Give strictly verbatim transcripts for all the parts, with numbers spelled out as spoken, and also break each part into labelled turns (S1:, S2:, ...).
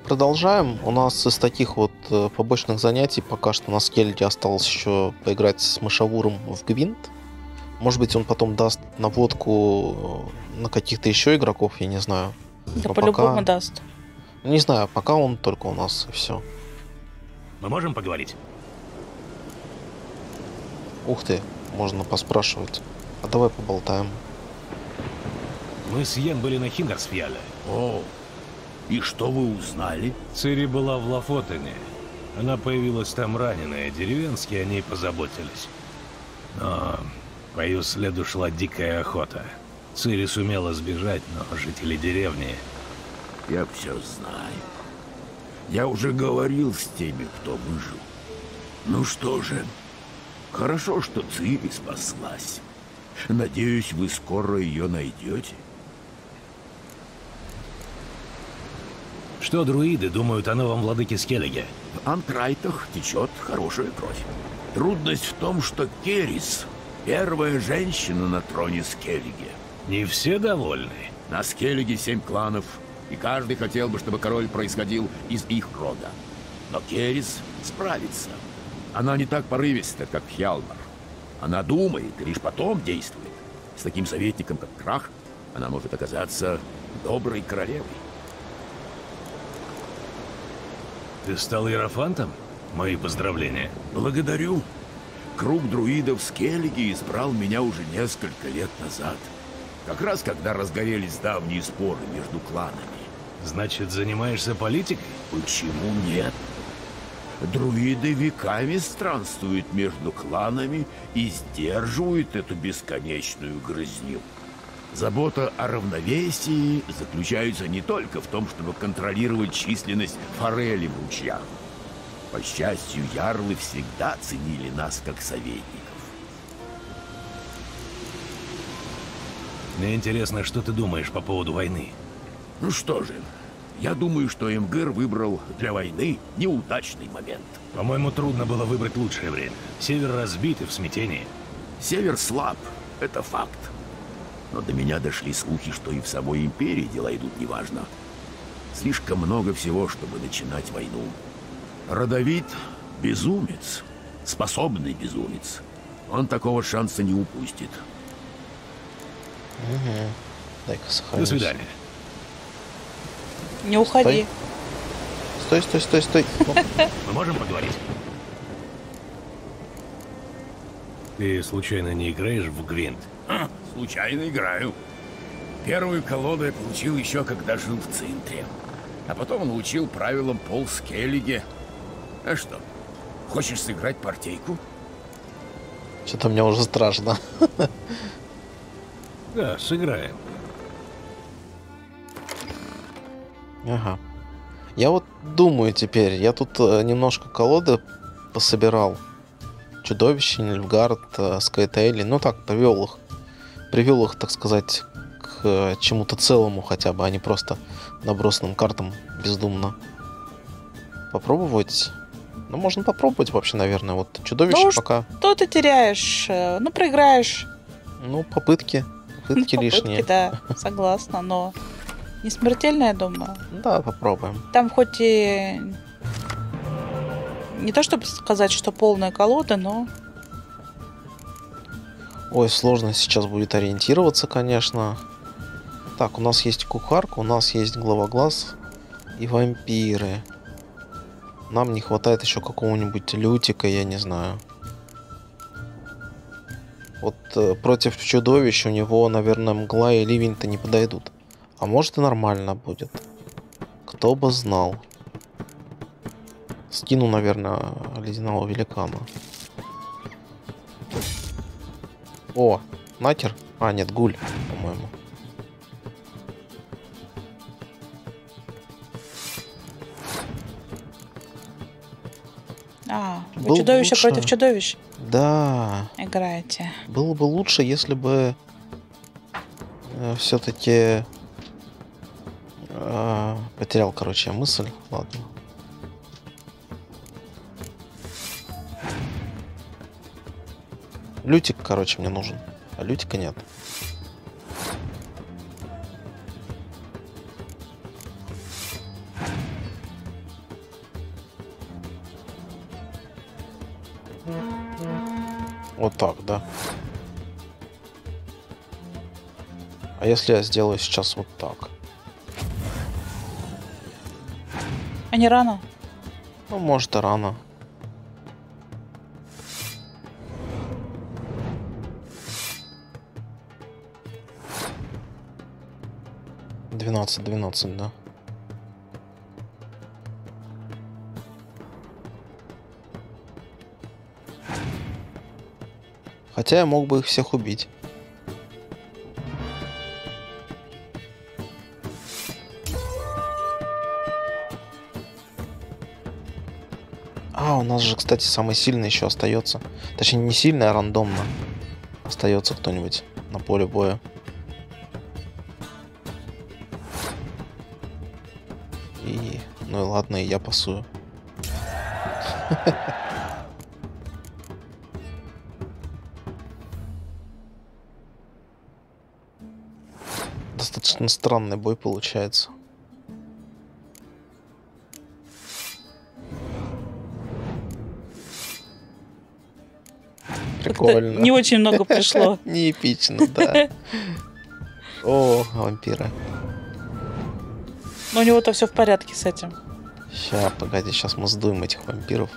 S1: продолжаем. У нас из таких вот э, побочных занятий пока что на Скельде осталось еще поиграть с Мышавуром в Гвинт. Может быть, он потом даст наводку на каких-то еще игроков, я не знаю.
S2: Да
S1: Но
S2: по-любому
S1: пока...
S2: даст.
S1: Не знаю, пока он только у нас, и все.
S3: Мы можем поговорить?
S1: Ух ты, можно поспрашивать. А давай поболтаем.
S3: Мы с Йен были на Хиндерсфьяле.
S4: О, и что вы узнали?
S3: Цири была в Лафотене. Она появилась там раненая, деревенские о ней позаботились. Но по ее следу шла дикая охота. Цири сумела сбежать, но жители деревни...
S4: Я все знаю. Я уже говорил с теми, кто выжил. Ну что же, хорошо, что Цири спаслась. Надеюсь, вы скоро ее найдете.
S3: Что друиды думают о новом владыке Скеллиге?
S4: В Антрайтах течет хорошая кровь. Трудность в том, что Керрис — первая женщина на троне Скеллиге.
S3: Не все довольны.
S4: На Скеллиге семь кланов, и каждый хотел бы, чтобы король происходил из их рода. Но Керрис справится. Она не так порывиста, как Хьялмар. Она думает и лишь потом действует. С таким советником, как Крах, она может оказаться доброй королевой.
S3: Ты стал иерофантом? Мои поздравления.
S4: Благодарю. Круг друидов Скеллиги избрал меня уже несколько лет назад. Как раз когда разгорелись давние споры между кланами.
S3: Значит, занимаешься политикой?
S4: Почему нет? Друиды веками странствуют между кланами и сдерживают эту бесконечную грызню. Забота о равновесии заключается не только в том, чтобы контролировать численность форели в ручьях. По счастью, ярлы всегда ценили нас как советников.
S3: Мне интересно, что ты думаешь по поводу войны.
S4: Ну что же, я думаю, что Эмгыр выбрал для войны неудачный момент.
S3: По-моему, трудно было выбрать лучшее время. Север разбит и в смятении.
S4: Север слаб, это факт. Но до меня дошли слухи, что и в самой империи дела идут неважно. Слишком много всего, чтобы начинать войну. Родовид — безумец, способный безумец. Он такого шанса не упустит.
S1: Угу. Дай-ка сохранюсь.
S3: До свидания.
S2: Не уходи.
S1: Стой, стой, стой, стой.
S3: Мы можем поговорить? Ты случайно не играешь в Гвинт?
S4: А, случайно играю. Первую колоду я получил еще когда жил в центре. А потом научил правилам Пол Скеллиге. А что, хочешь сыграть партийку?
S1: Что-то мне уже страшно.
S3: Да, сыграем.
S1: Ага. Я вот думаю теперь, я тут э, немножко колоды пособирал. Чудовище, Нильфгард, э, Скайтейли. Ну так, привел их. Привел их, так сказать, к э, чему-то целому хотя бы, а не просто набросанным картам бездумно. Попробовать? Ну, можно попробовать вообще, наверное. Вот чудовище
S2: Ну,
S1: пока.
S2: Что ты теряешь? Э, Ну, проиграешь.
S1: Ну, попытки. Попытки
S2: Ну,
S1: лишние.
S2: да, согласна, но не смертельно, я думаю.
S1: Да, попробуем.
S2: Там хоть и не то чтобы сказать, что полная колода, но
S1: Ой, сложно сейчас будет ориентироваться, конечно. Так, у нас есть кухарка, у нас есть главоглаз и вампиры. Нам не хватает еще какого-нибудь лютика, я не знаю. Вот э, против чудовищ у него, наверное, мгла и ливень-то не подойдут. А может и нормально будет. Кто бы знал. Скину, наверное, ледяного великана. О, Накер? А, нет, Гуль, по-моему.
S2: а, вы
S1: Было бы
S2: чудовище
S1: лучше.
S2: против чудовищ
S1: Да.
S2: играете.
S1: Было бы лучше, если бы э, все-таки э, потерял, короче, мысль. Ладно. Лютик, короче, мне нужен. А лютика нет. Вот так, да. А если я сделаю сейчас вот так?
S2: А не рано?
S1: Ну, может, и рано. Двенадцать, двенадцать, да. Хотя я мог бы их всех убить. А, у нас же, кстати, самый сильный еще остается. Точнее, не сильный, а рандомно. Остается кто-нибудь на поле боя. И... Ну и ладно, и я пасую. Достаточно странный бой получается. Прикольно.
S2: Не очень много пришло.
S1: Не эпично, да. О, вампиры.
S2: Но у него-то все в порядке с этим.
S1: Ща, погоди, сейчас мы сдуем этих вампиров.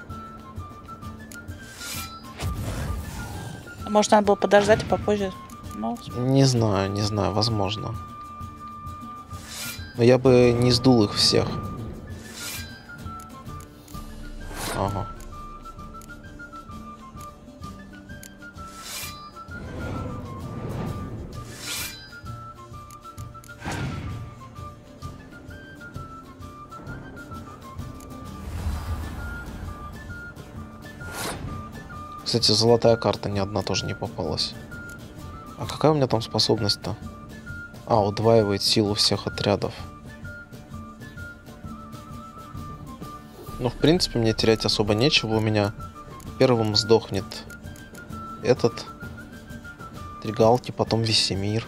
S2: Может, надо было подождать и попозже. Ну,
S1: Не знаю, не знаю, возможно. Но я бы не сдул их всех. Ага. Кстати, золотая карта ни одна тоже не попалась. А какая у меня там способность-то? А, удваивает силу всех отрядов. Ну, в принципе, мне терять особо нечего. У меня первым сдохнет этот. Три галки, потом Весемир.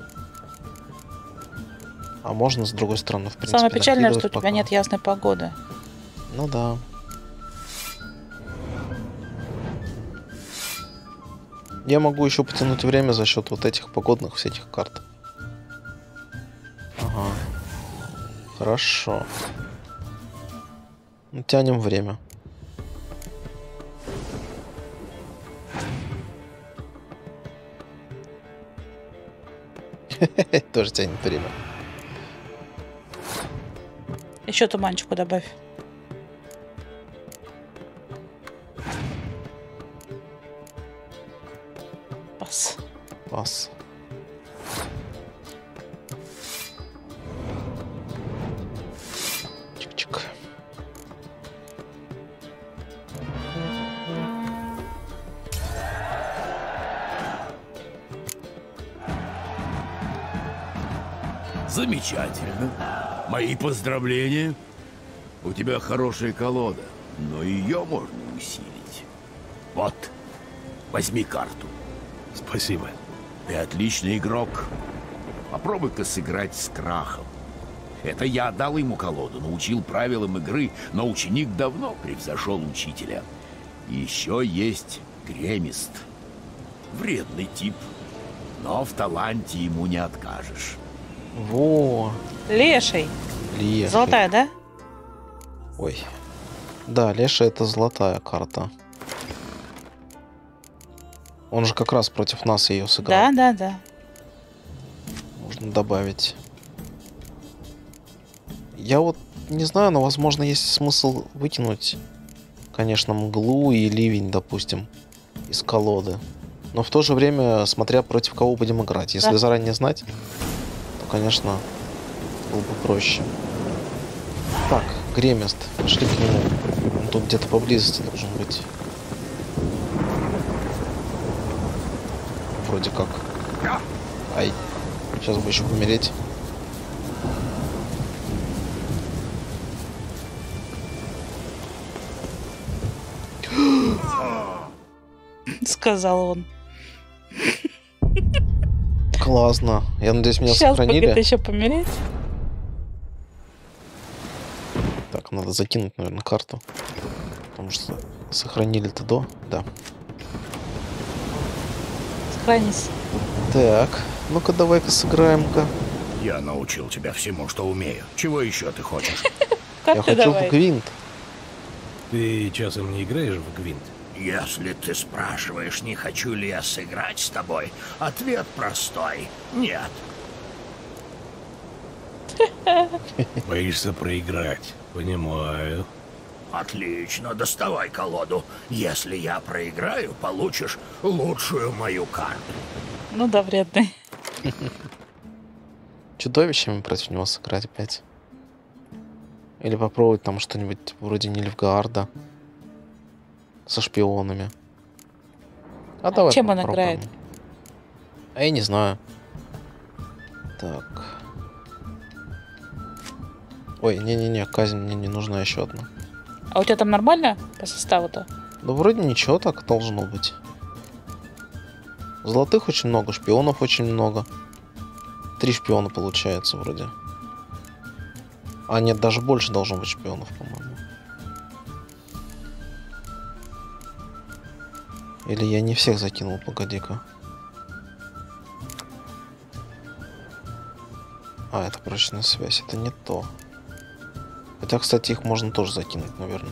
S1: А можно, с другой стороны, в принципе,
S2: самое печальное, что у
S1: пока.
S2: тебя нет ясной погоды.
S1: Ну да. Я могу еще потянуть время за счет вот этих погодных всяких карт. Ага. Хорошо. Ну, тянем время. Тоже тянет время.
S2: Еще туманчику добавь. Пас.
S1: Пас. Чик-чик.
S4: Замечательно. Мои поздравления. У тебя хорошая колода, но ее можно усилить. Вот, возьми карту.
S3: Спасибо.
S4: Ты отличный игрок. Попробуй-ка сыграть с Крахом. Это я дал ему колоду, научил правилам игры, но ученик давно превзошел учителя. И еще есть Гремист. Вредный тип, но в таланте ему не откажешь.
S1: Во.
S2: Леший.
S1: Леший.
S2: Золотая, да?
S1: Ой. Да, Леша это золотая карта. Он же как раз против нас ее сыграл.
S2: Да, да, да.
S1: Можно добавить. Я вот не знаю, но возможно есть смысл выкинуть, конечно, мглу и ливень, допустим, из колоды. Но в то же время, смотря против кого будем играть. Если
S2: Да.
S1: заранее знать, то, конечно, было бы проще. Так, Гремист. Пошли к нему. Он тут где-то поблизости должен быть. Вроде как. Ай. Сейчас бы еще помереть.
S2: Сказал он.
S1: Классно. Я надеюсь, меня
S2: Сейчас
S1: сохранили.
S2: будет еще помереть.
S1: Так, надо закинуть, наверное, карту. Потому что сохранили-то до. Да.
S2: Сохранись.
S1: Так, ну-ка давай-ка сыграем-ка.
S5: Я научил тебя всему, что умею. Чего еще ты хочешь?
S2: Как
S1: Я
S2: ты
S1: хочу
S2: давай?
S1: в гвинт.
S3: Ты часом не играешь в гвинт?
S5: Если ты спрашиваешь, не хочу ли я сыграть с тобой, ответ простой. Нет.
S3: Боишься проиграть. Понимаю.
S5: Отлично, доставай колоду. Если я проиграю, получишь лучшую мою карту.
S2: Ну да, вредный.
S1: Чудовищами против него сыграть опять. Или попробовать там что-нибудь вроде Нильфгаарда. Со шпионами. А, давай
S2: чем он
S1: попробуем.
S2: играет?
S1: А я не знаю. Так. Ой, не-не-не, казнь мне не нужна еще одна.
S2: А у тебя там нормально по составу-то?
S1: Да вроде ничего так должно быть. Золотых очень много, шпионов очень много. Три шпиона получается вроде. А нет, даже больше должно быть шпионов, по-моему. Или я не всех закинул, погоди-ка. А, это прочная связь, это не то. Хотя, кстати, их можно тоже закинуть, наверное.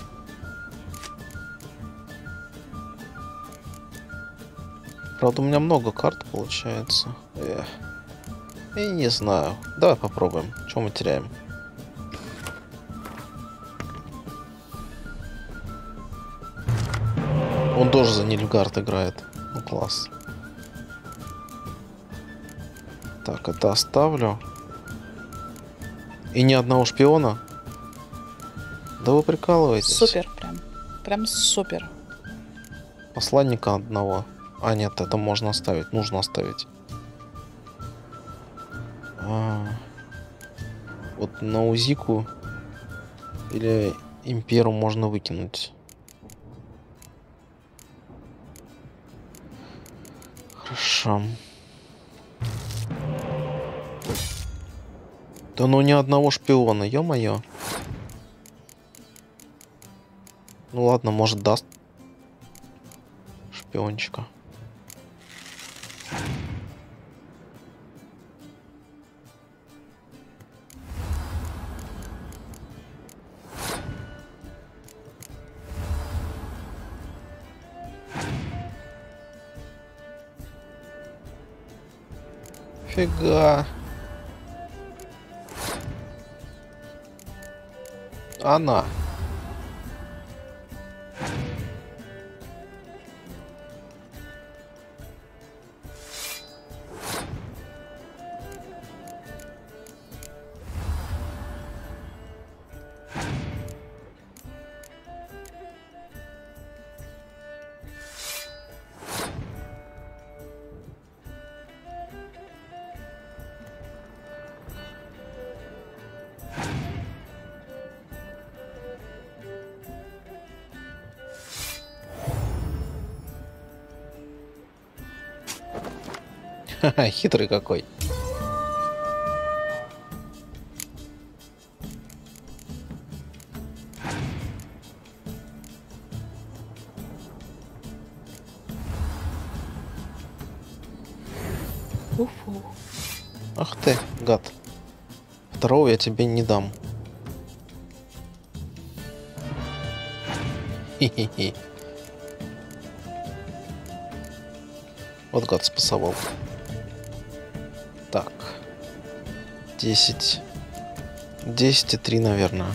S1: Правда, у меня много карт получается. Эх. Я не знаю. Давай попробуем. Что мы теряем? Он тоже за Нильфгард играет. Ну класс. Так, это оставлю. И ни одного шпиона? Да вы прикалываетесь.
S2: Супер, прям. Прям супер.
S1: Посланника одного. А, нет, это можно оставить. Нужно оставить. А, вот на Узику или Имперу можно выкинуть. Хорошо. Да ну ни одного шпиона, ё-моё. Ну ладно, может даст шпиончика. Фига. Она. Ха-ха, хитрый какой.
S2: Уфу.
S1: Ах ты, гад. Второго я тебе не дам. Хи-хи-хи. Вот гад спасовал. Так. Десять. Десять и три, наверное.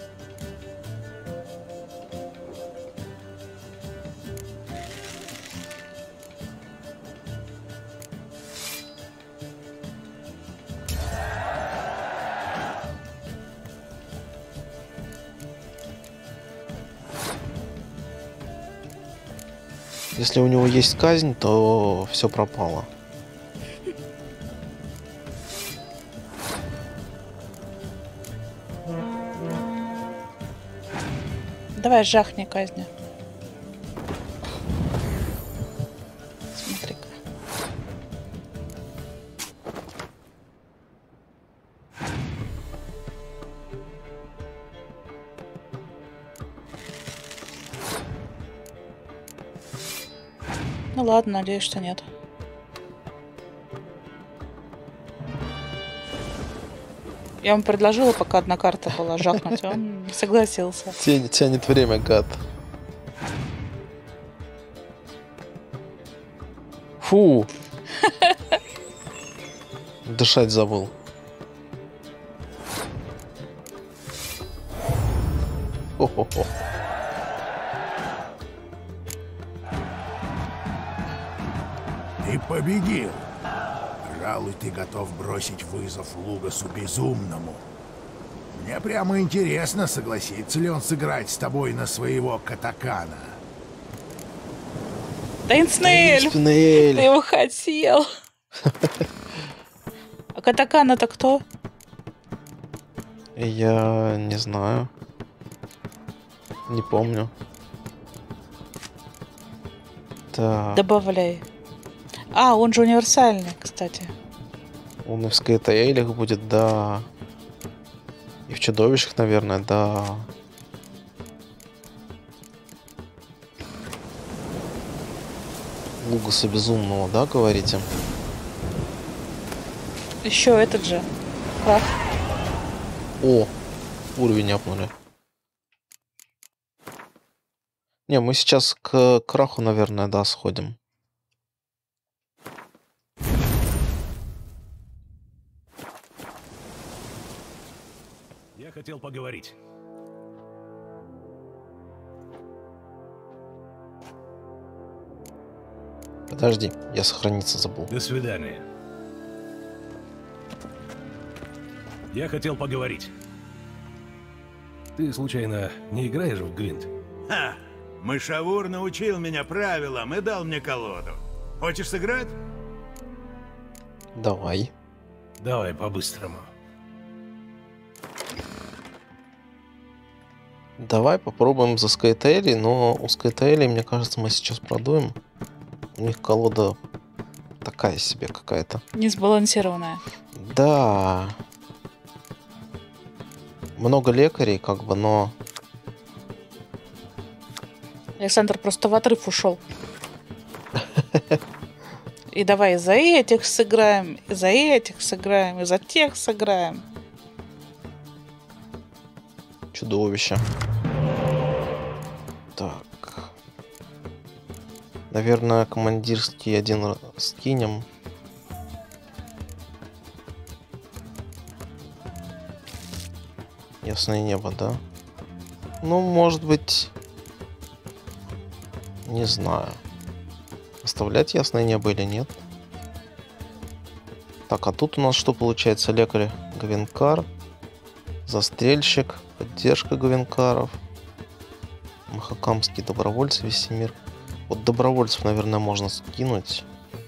S1: Если у него есть казнь, то все пропало.
S2: Давай жахни казни. Смотри-ка. Ну ладно, надеюсь, что нет. Я ему предложила, пока одна карта была, жахнуть, он согласился.
S1: Тянет, тянет время, гад. Фу! Дышать забыл. Хо-хо-хо.
S6: Ты победил. Пожалуй, ты готов бросить вызов Лугасу Безумному. Мне прямо интересно, согласится ли он сыграть с тобой на своего катакана.
S2: Таинственный эльф!
S1: Таинственный эльф.
S2: Ты его хотел. А катакан это кто?
S1: Я не знаю. Не помню. Так,
S2: Добавляй. А, он же универсальный, кстати.
S1: он и в Скайтейлях будет, да. И в Чудовищах, наверное, да. Лугаса Безумного, да, говорите?
S2: Еще этот же. Крах.
S1: О, уровень апнули. Не, мы сейчас к Краху, наверное, да, сходим.
S3: Я хотел поговорить.
S1: Подожди, я сохраниться забыл.
S3: До свидания. Я хотел поговорить. Ты, случайно, не играешь в Гвинт?
S7: Ха! Мышавур научил меня правилам и дал мне колоду. Хочешь сыграть?
S1: Давай.
S3: Давай по-быстрому.
S1: Давай попробуем за Скайтейли, но у Скайтейли, мне кажется, мы сейчас продуем. У них колода такая себе какая-то.
S2: Несбалансированная.
S1: Да. Много лекарей, как бы, но...
S2: Александр просто в отрыв ушел. И давай и за этих сыграем, и за этих сыграем, и за тех сыграем.
S1: Чудовище. Так. Наверное, командирский один скинем. Ясное небо, да? Ну, может быть... Не знаю. Оставлять ясное небо или нет? Так, а тут у нас что получается? Лекарь Гвинкар. Застрельщик. Поддержка Гвинкаров. Махакамские добровольцы, Весемир. Вот добровольцев, наверное, можно скинуть.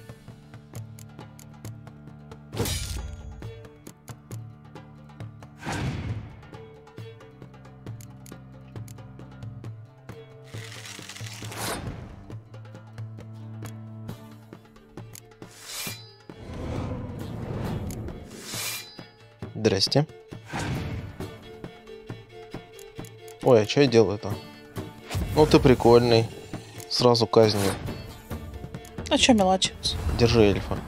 S1: Здрасте. Ой, а что я делаю-то? Ну ты прикольный. Сразу казнью.
S2: А чё мелочиться?
S1: Держи эльфа.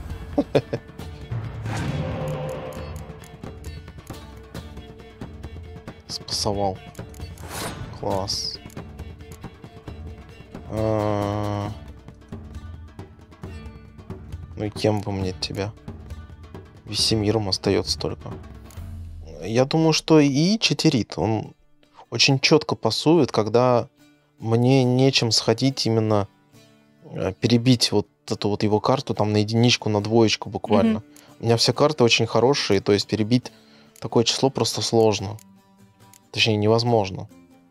S1: Спасовал. Класс. А... Ну и кем бы мне тебя? Весемиром остается только. Я думаю, что и читерит. Он очень четко пасует, когда мне нечем сходить именно перебить вот эту вот его карту там на единичку, на двоечку буквально. Mm-hmm. У меня все карты очень хорошие, то есть перебить такое число просто сложно. Точнее, невозможно.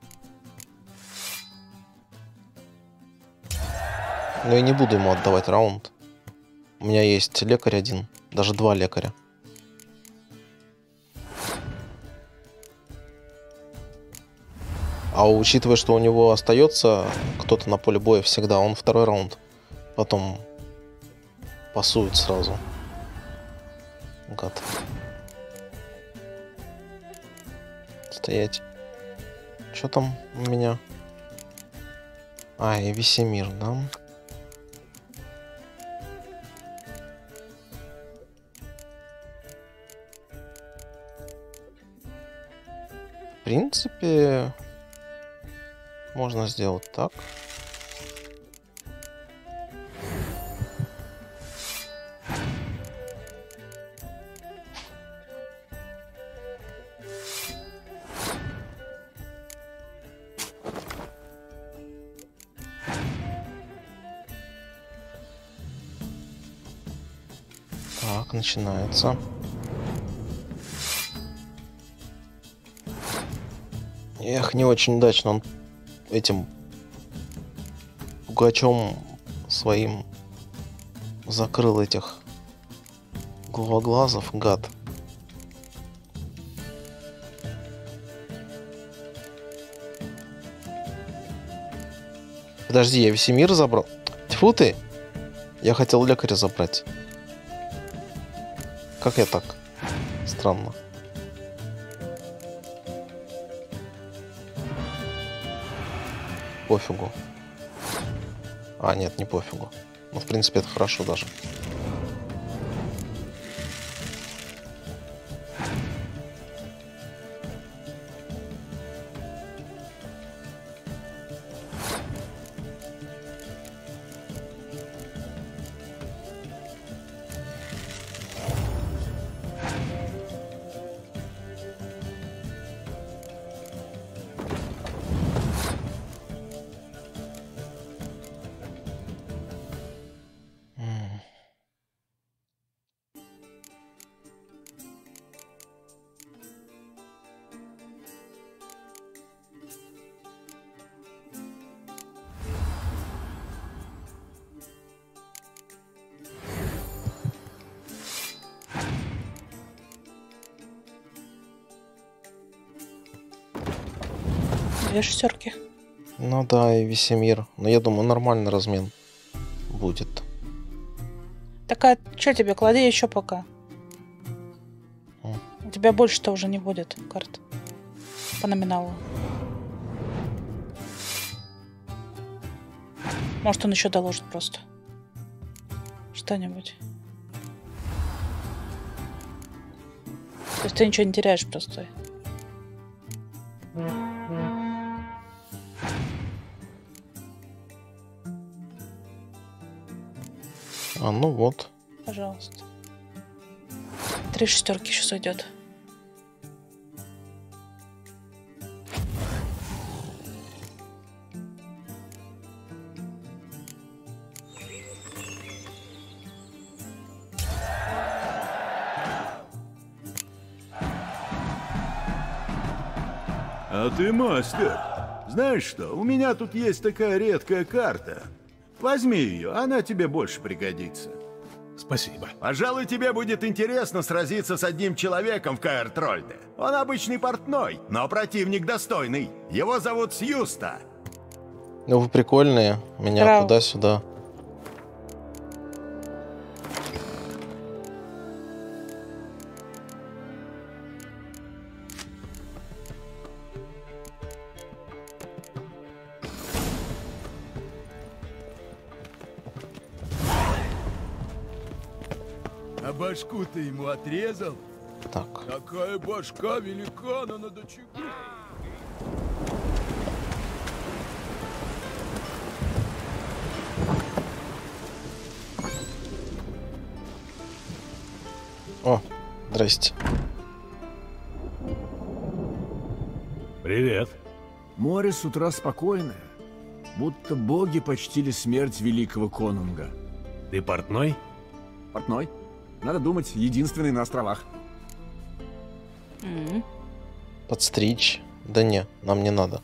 S1: Но я не буду ему отдавать раунд. У меня есть лекарь один, даже два лекаря. А учитывая, что у него остается кто-то на поле боя всегда, он второй раунд потом пасует сразу. Гад. Стоять. Что там у меня? А, и Весемир, да? принципе, можно сделать так. Так, начинается. Эх, не очень удачно он этим пугачом своим закрыл этих головоглазов, гад. Подожди, я весь мир забрал? Тьфу ты! Я хотел лекаря забрать. Как я так? Странно. Пофигу. А, нет, не пофигу. Ну, в принципе, это хорошо даже.
S2: Две шестерки.
S1: Ну да, и Весемир. Но я думаю, нормальный размен будет.
S2: Так а что тебе, клади еще пока.
S1: М.
S2: У тебя больше-то уже не будет карт. По номиналу. Может, он еще доложит просто. Что-нибудь. То есть ты ничего не теряешь просто.
S1: А, ну вот.
S2: Пожалуйста. Три шестерки сейчас уйдет.
S7: А ты мастер. Знаешь что, у меня тут есть такая редкая карта. Возьми ее, она тебе больше пригодится.
S3: Спасибо.
S7: Пожалуй, тебе будет интересно сразиться с одним человеком в Каэр-Трольде. Он обычный портной, но противник достойный. Его зовут Сьюста.
S1: Ну вы прикольные. Меня
S2: Трав.
S1: туда-сюда.
S6: А башку ты ему отрезал?
S1: Так.
S6: Такая башка великана надо чего?
S1: О, здрасте.
S3: Привет.
S4: Море с утра спокойное, будто боги почтили смерть великого конунга.
S3: Ты портной?
S4: Портной. Надо думать, единственный на островах.
S2: М.
S1: Подстричь. Да не, нам не надо.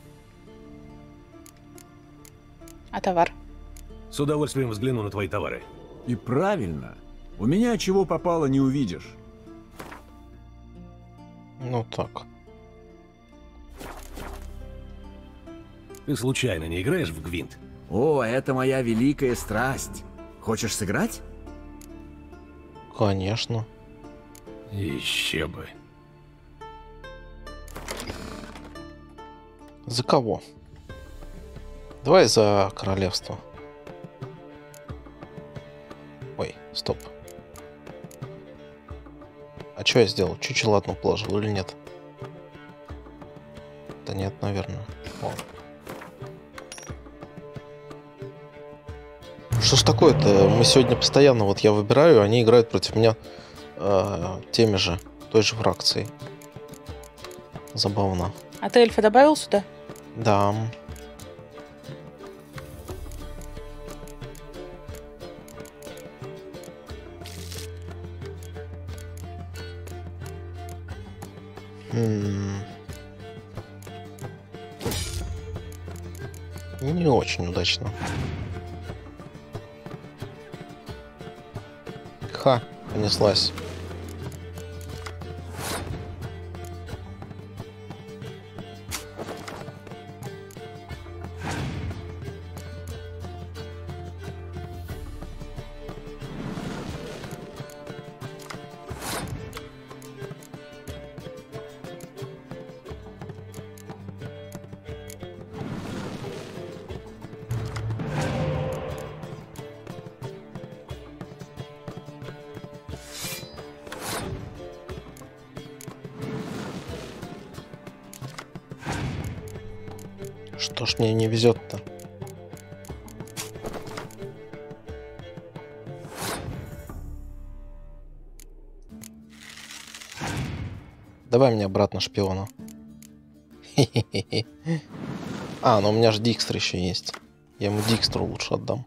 S2: А товар?
S3: С удовольствием взгляну на твои товары.
S4: И правильно. У меня чего попало не увидишь.
S1: Ну так.
S3: Ты случайно не играешь в Гвинт?
S4: О, это моя великая страсть. Хочешь сыграть?
S1: Конечно.
S3: Еще бы.
S1: За кого? Давай за королевство. Ой, стоп. А что я сделал? Чучело одно положил или нет? Да нет, наверное. О. Что ж такое-то? Мы сегодня постоянно, вот я выбираю, они играют против меня э, теми же, той же фракцией. Забавно.
S2: А ты эльфа добавил сюда?
S1: Да. М. Не очень удачно. Ха, понеслась. Что ж мне не везет-то? Давай мне обратно шпиона. Хе-хе-хе. А, ну у меня же Дикстер еще есть. Я ему Дикстеру лучше отдам.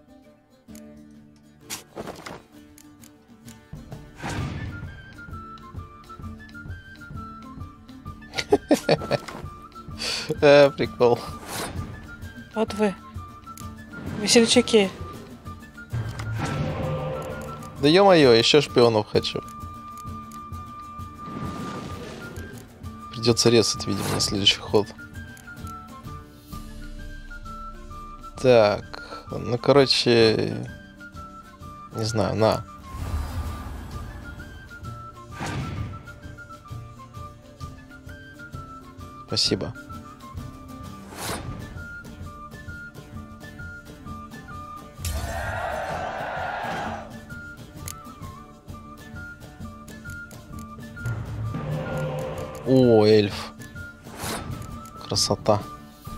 S1: Э, прикол.
S2: Вот вы. Весельчаки.
S1: Да ё-моё, еще шпионов хочу. Придется резать, видимо, на следующий ход. Так, ну короче, не знаю, на. Спасибо. О, эльф. Красота.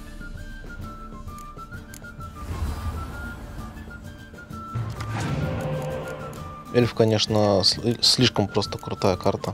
S1: Эльф, конечно, сли- слишком просто крутая карта.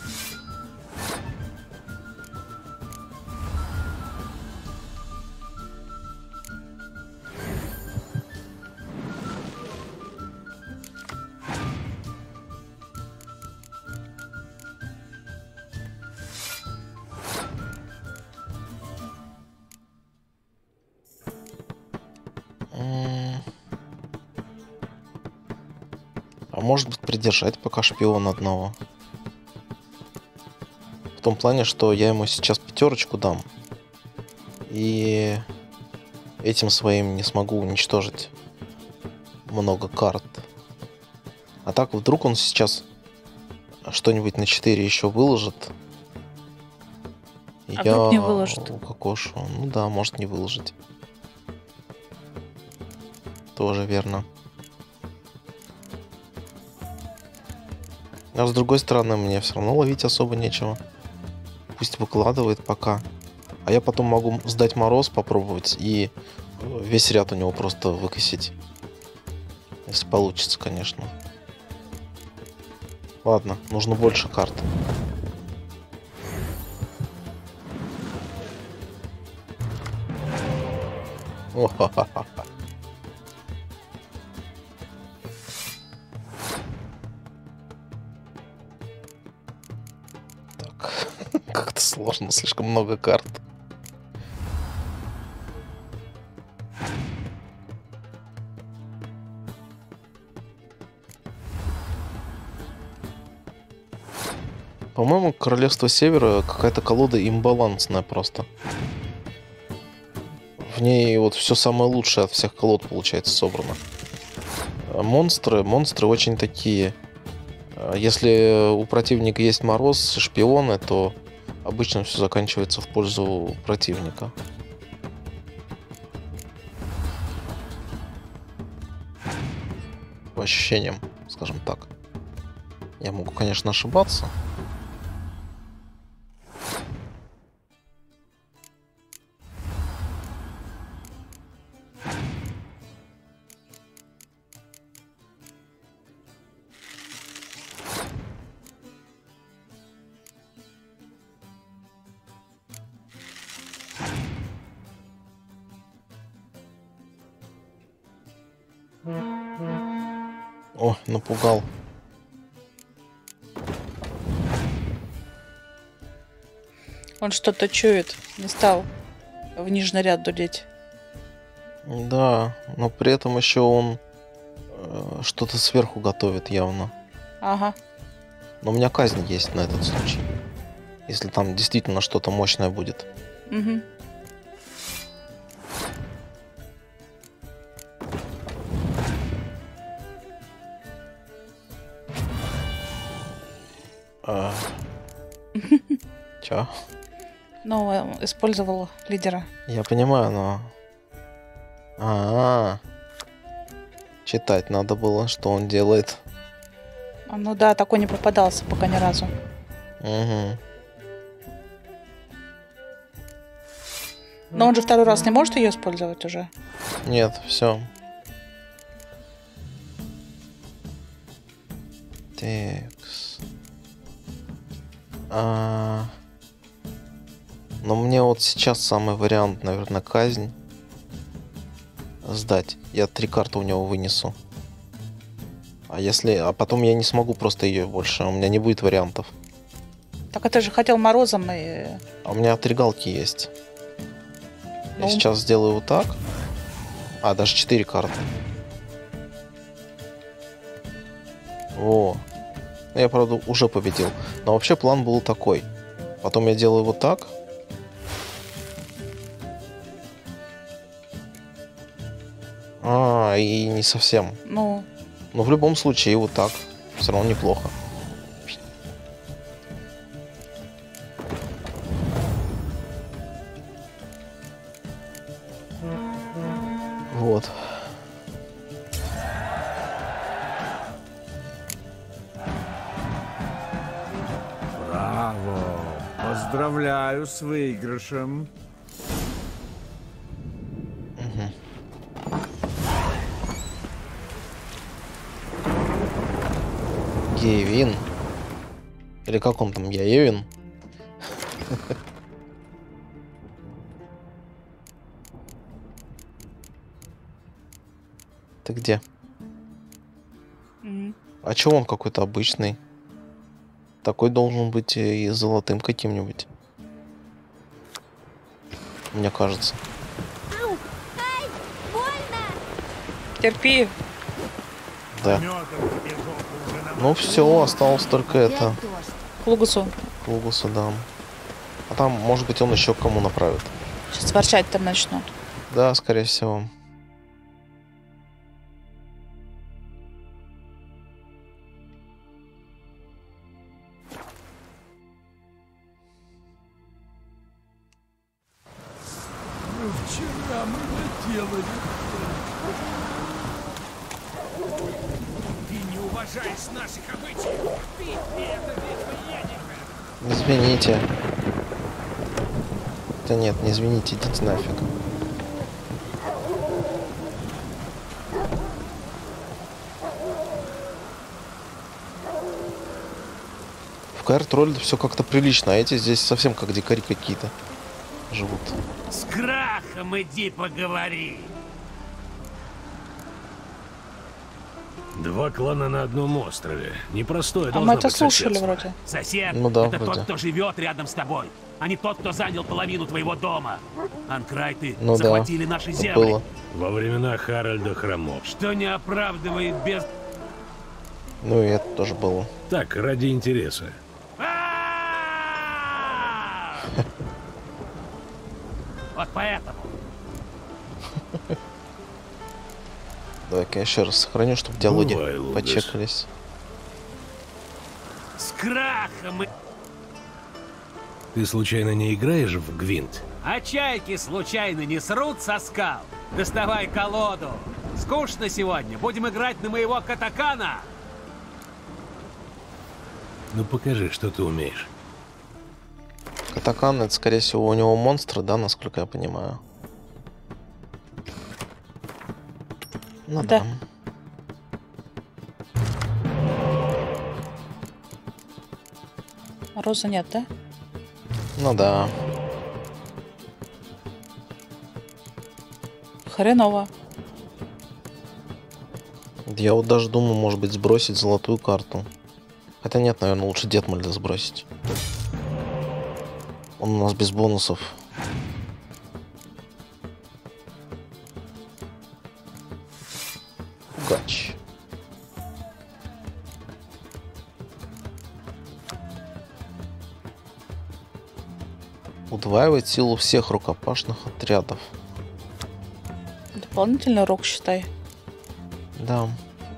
S1: М. А может быть придержать пока шпиона одного. В том плане, что я ему сейчас пятерочку дам. И этим своим не смогу уничтожить много карт. А так вдруг он сейчас что-нибудь на четыре еще выложит. И
S2: А
S1: я
S2: вдруг не выложит?
S1: укокошу. Ну да, может не выложить. Тоже верно. А с другой стороны, мне все равно ловить особо нечего. Пусть выкладывает пока. А я потом могу сдать мороз, попробовать и весь ряд у него просто выкосить. Если получится, конечно. Ладно, нужно больше карт. О-ха-ха-ха. Так, как-то сложно, слишком много карт. По-моему, Королевство Севера какая-то колода имбалансная просто. В ней вот все самое лучшее от всех колод получается собрано. А монстры, монстры очень такие. Если у противника есть мороз, шпионы, то обычно все заканчивается в пользу противника. По ощущениям, скажем так. Я могу, конечно, ошибаться. О, напугал.
S2: Он что-то чует. Не стал в нижний ряд дудеть.
S1: Да, но при этом еще он э, что-то сверху готовит явно.
S2: Ага.
S1: Но у меня казнь есть на этот случай. Если там действительно что-то мощное будет.
S2: Угу.
S1: А... Чё?
S2: Ну, э, использовал лидера.
S1: Я понимаю, но... А, -а, а Читать надо было, что он делает.
S2: А, ну да, такой не попадался пока ни разу.
S1: Угу.
S2: Но он же второй раз не может ее использовать уже.
S1: Нет, все. Текс. А... Но мне вот сейчас самый вариант, наверное, казнь. Сдать. Я три карты у него вынесу. А если... А потом я не смогу просто ее больше. У меня не будет вариантов.
S2: Так это же хотел морозом и...
S1: А у меня отригалки есть.
S2: Ну.
S1: Я сейчас сделаю вот так. А, даже четыре карты. О. Я, правда, уже победил. Но вообще план был такой. Потом я делаю вот так. А, и не совсем.
S2: Ну,
S1: Но в любом случае и вот так. Все равно неплохо. Вот.
S4: Браво! Поздравляю с выигрышем.
S1: Гейвин. Или как он там, Яевин? Ты где?
S2: м.
S1: А чё он какой-то обычный? Такой должен быть и золотым каким-нибудь. Мне кажется.
S2: Терпи.
S1: Да. Ну все, осталось только это.
S2: К Лугусу.
S1: К Лугусу, да. А там, может быть, он еще к кому направит.
S2: Сейчас ворчать там начнут.
S1: Да, скорее всего.
S4: Вчера мы наделали.
S5: Ты не уважаешь наших обычаев. Ты это без
S1: Извините. Да нет, не извините, идите нафиг. В ка эр Тролль все как-то прилично, а эти здесь совсем как дикари какие-то живут.
S5: С Крахом иди поговори.
S3: Два клана на одном острове. Непростое
S2: А
S3: должно
S2: мы это
S3: быть
S2: слушали
S3: соседство.
S2: вроде.
S5: Сосед,
S1: Ну да,
S5: это
S1: вроде.
S5: тот, кто живет рядом с тобой, а не тот, кто занял половину твоего дома. Анкрайты
S1: Ну да,
S5: захватили наши земли,
S1: было.
S3: Во времена Харальда Хромов.
S5: что не оправдывает без...
S1: Ну и это тоже было.
S3: Так, ради интереса.
S5: А! Вот поэтому.
S1: Давай-ка я еще раз сохраню, чтобы диалоги
S3: Бывай, Лугас.
S1: почекались.
S5: С Крахом и...
S3: Ты случайно не играешь в Гвинт?
S5: А чайки случайно не срут со скал? Доставай колоду. Скучно сегодня. Будем играть на моего катакана.
S3: Ну покажи, что ты умеешь.
S1: Катакан, это, скорее всего, у него монстры, да, насколько я понимаю. Ну
S2: Да.
S1: да.
S2: Розы нет, да?
S1: Ну да.
S2: Хреново.
S1: Я вот даже думаю, может быть, сбросить золотую карту. Хотя нет, наверное, лучше Детмольда сбросить. Он у нас без бонусов. Пугач. Удваивает силу всех рукопашных отрядов.
S2: Дополнительный рок, считай.
S1: Да.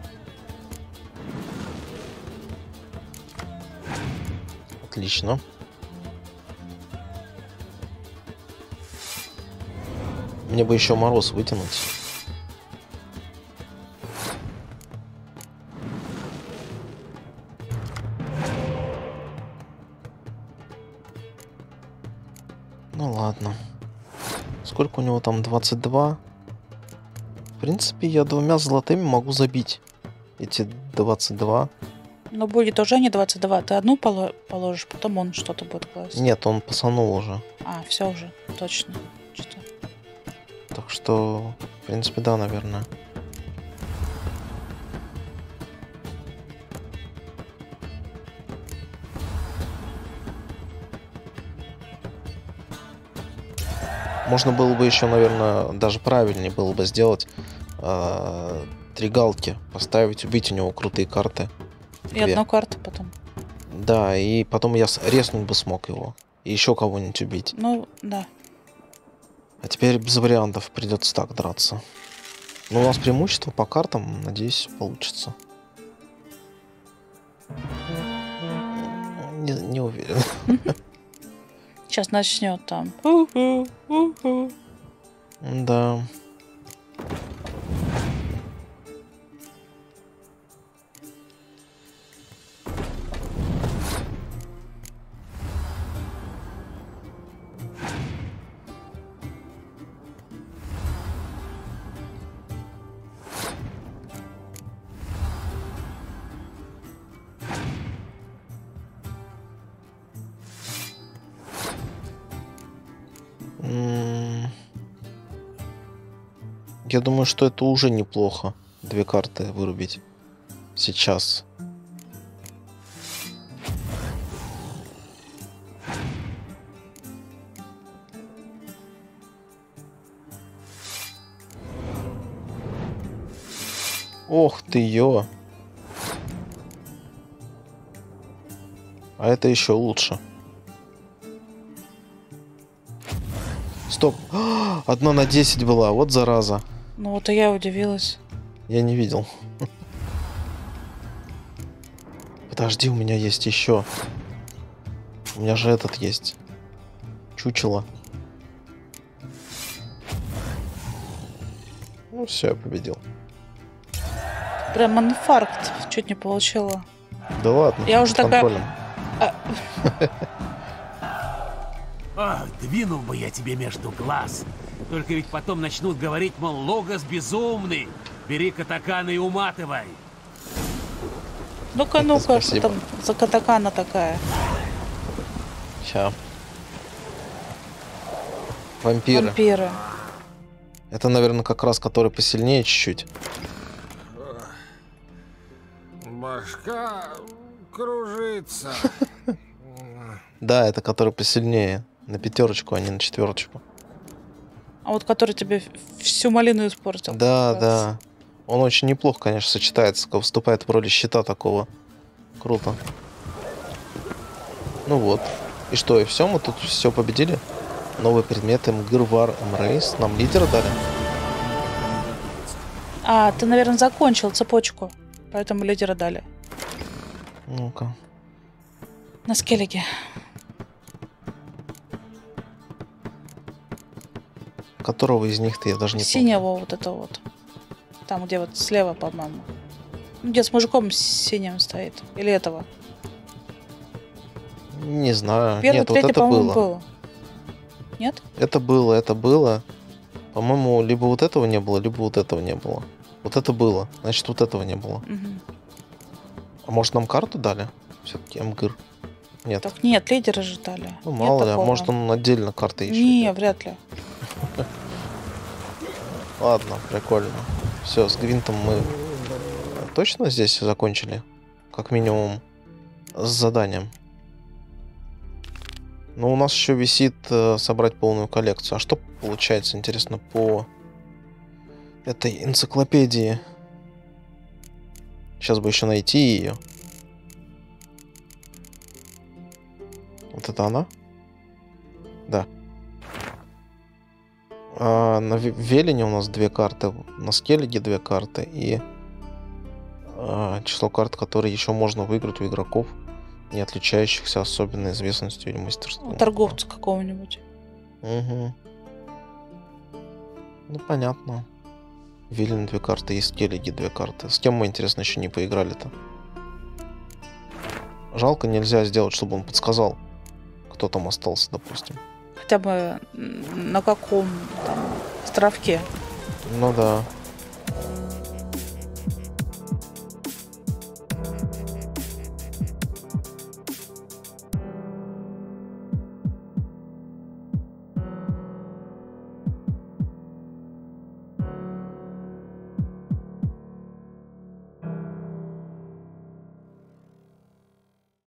S1: Отлично. Мне бы еще мороз вытянуть. Ну ладно. Сколько у него там? двадцать два. В принципе, я двумя золотыми могу забить эти двадцать два.
S2: Но будет уже не двадцать два. Ты одну поло- положишь, потом он что-то будет класть.
S1: Нет, он пасанул уже.
S2: А, все уже, точно. Что?
S1: Так что, в принципе, да, наверное. Можно было бы еще, наверное, даже правильнее было бы сделать э, три галки, поставить, убить у него крутые карты.
S2: И одну карту потом.
S1: Да, и потом я с- резнуть бы смог его. И еще кого-нибудь убить.
S2: Ну, да.
S1: А теперь без вариантов придется так драться. Но у нас преимущество по картам, надеюсь, получится. Не, не уверен.
S2: Сейчас начнет там. У-ху, у-ху.
S1: Да. М, Я думаю, что это уже неплохо. Две карты вырубить. Сейчас. Ох ты ё. А это еще лучше. Стоп. А, одна на десять была. Вот зараза.
S2: Ну вот и я удивилась.
S1: Я не видел. Подожди, у меня есть еще. У меня же этот есть. Чучело. Ну все, я победил.
S2: Прям инфаркт чуть не получила.
S1: Да ладно.
S2: Я уже
S1: под
S2: такая-
S1: контролем.
S5: Ах, двинул бы я тебе между глаз. Только ведь потом начнут говорить, мол, Логос безумный. Бери катаканы и уматывай.
S2: Ну-ка, ну-ка, что
S1: Спасибо.
S2: там за катакана такая?
S1: Ща. Вампиры.
S2: Вампиры.
S1: Это, наверное, как раз который посильнее чуть-чуть.
S8: Башка кружится.
S1: Да, это который посильнее. На пятерочку, а не на четверочку.
S2: А вот который тебе всю малину испортил.
S1: Да,
S2: как раз.
S1: да. Он очень неплохо, конечно, сочетается. Выступает в роли щита такого. Круто. Ну вот. И что, и все? Мы тут все победили? Новые предметы. Мгыр, Вар, Мрейс. Нам лидера дали?
S2: А, ты, наверное, закончил цепочку. Поэтому лидера дали.
S1: Ну-ка.
S2: На скеллиге.
S1: Которого из них-то я даже не
S2: Синего вот это вот. Там, где вот слева, по-моему. Ну, где с мужиком синим стоит. Или этого.
S1: помню. Не знаю.
S2: Первый,
S1: Нет, вот
S2: третий,
S1: это
S2: по-моему,
S1: было.
S2: было. Нет?
S1: Это было, это было. По-моему, либо вот этого не было, либо вот этого не было. Вот это было. Значит, вот этого не было.
S2: Мгм.
S1: А может, нам карту дали? Все-таки МГИР. Нет.
S2: Так нет, лидеры же дали.
S1: Ну,
S2: Нет
S1: мало ли, а
S2: такого.
S1: может, он отдельно карты ищет.
S2: Не, вряд ли.
S1: Ладно, прикольно. Все, с Гвинтом мы точно здесь закончили? Как минимум с заданием. Но у нас еще висит э, собрать полную коллекцию. А что получается, интересно, по этой энциклопедии? Сейчас бы еще найти ее. Вот это она? Да. А на Велине у нас две карты. На Скеллиге две карты. И а, число карт, которые еще можно выиграть у игроков, не отличающихся особенной известностью или мастерством.
S2: Торговца какого-нибудь.
S1: Угу. Ну, понятно. Велин две карты и Скеллиги две карты. С кем мы, интересно, еще не поиграли-то? Жалко, нельзя сделать, чтобы он подсказал, кто там остался, допустим.
S2: Хотя бы на каком там островке.
S1: Ну да.